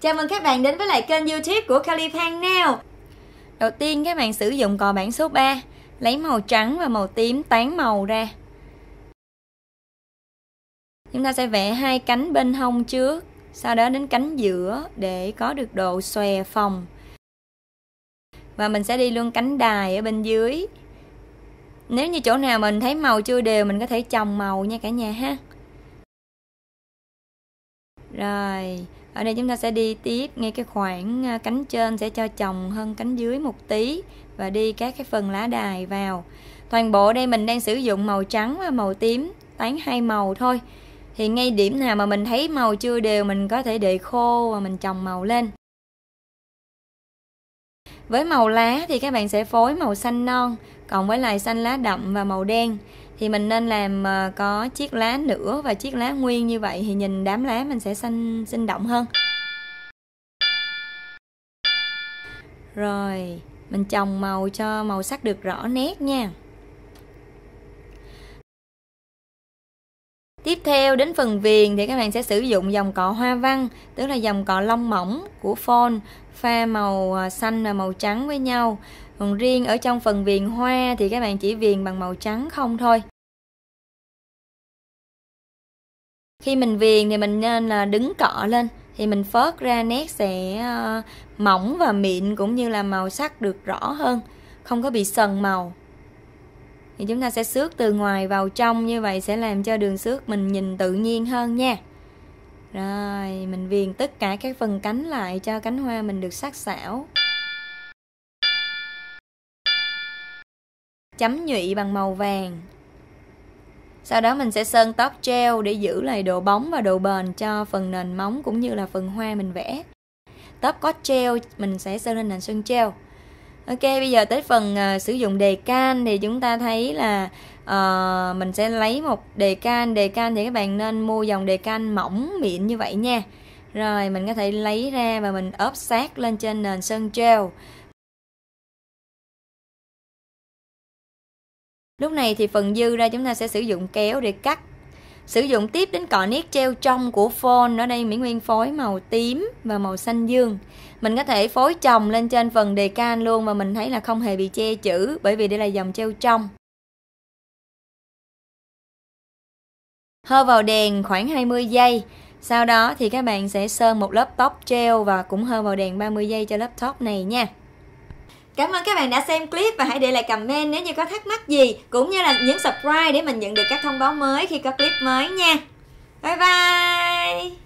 Chào mừng các bạn đến với lại kênh YouTube của Calipan Nail. Đầu tiên các bạn sử dụng cọ bản số 3, lấy màu trắng và màu tím tán màu ra. Chúng ta sẽ vẽ hai cánh bên hông trước, sau đó đến cánh giữa để có được độ xòe phồng. Và mình sẽ đi luôn cánh đài ở bên dưới. Nếu như chỗ nào mình thấy màu chưa đều, mình có thể chồng màu nha cả nhà ha. Rồi, ở đây chúng ta sẽ đi tiếp ngay cái khoảng cánh trên sẽ cho chồng hơn cánh dưới một tí và đi các cái phần lá đài vào. Toàn bộ đây mình đang sử dụng màu trắng và màu tím, tán hai màu thôi. Thì ngay điểm nào mà mình thấy màu chưa đều mình có thể để khô và mình chồng màu lên. Với màu lá thì các bạn sẽ phối màu xanh non, còn với lại xanh lá đậm và màu đen thì mình nên làm có chiếc lá nửa và chiếc lá nguyên, như vậy thì nhìn đám lá mình sẽ sinh động hơn. Rồi, mình chồng màu cho màu sắc được rõ nét nha. Tiếp theo đến phần viền thì các bạn sẽ sử dụng dòng cọ hoa văn, tức là dòng cọ lông mỏng của Phone, pha màu xanh và màu trắng với nhau. Còn riêng ở trong phần viền hoa thì các bạn chỉ viền bằng màu trắng không thôi. Khi mình viền thì mình nên là đứng cọ lên thì mình phớt ra nét sẽ mỏng và mịn, cũng như là màu sắc được rõ hơn, không có bị sần màu. Thì chúng ta sẽ xước từ ngoài vào trong, như vậy sẽ làm cho đường xước mình nhìn tự nhiên hơn nha. Rồi, mình viền tất cả các phần cánh lại cho cánh hoa mình được sắc sảo. Chấm nhụy bằng màu vàng. Sau đó mình sẽ sơn tóc gel để giữ lại độ bóng và độ bền cho phần nền móng cũng như là phần hoa mình vẽ. Tóc có gel mình sẽ sơn lên nền sơn gel. Ok, bây giờ tới phần sử dụng đề can thì chúng ta thấy là mình sẽ lấy một đề can. Đề can thì các bạn nên mua dòng đề can mỏng mịn như vậy nha. Rồi mình có thể lấy ra và mình ốp sát lên trên nền sơn gel. Lúc này thì phần dư ra chúng ta sẽ sử dụng kéo để cắt. Sử dụng tiếp đến cọ nét treo trong của Phone. Ở đây Mỹ Nguyên phối màu tím và màu xanh dương. Mình có thể phối chồng lên trên phần đề can luôn mà mình thấy là không hề bị che chữ, bởi vì đây là dòng treo trong. Hơ vào đèn khoảng 20 giây. Sau đó thì các bạn sẽ sơn một lớp tóc gel và cũng hơ vào đèn 30 giây cho lớp tóc này nha. Cảm ơn các bạn đã xem clip và hãy để lại comment nếu như có thắc mắc gì, cũng như là nhấn subscribe để mình nhận được các thông báo mới khi có clip mới nha. Bye bye.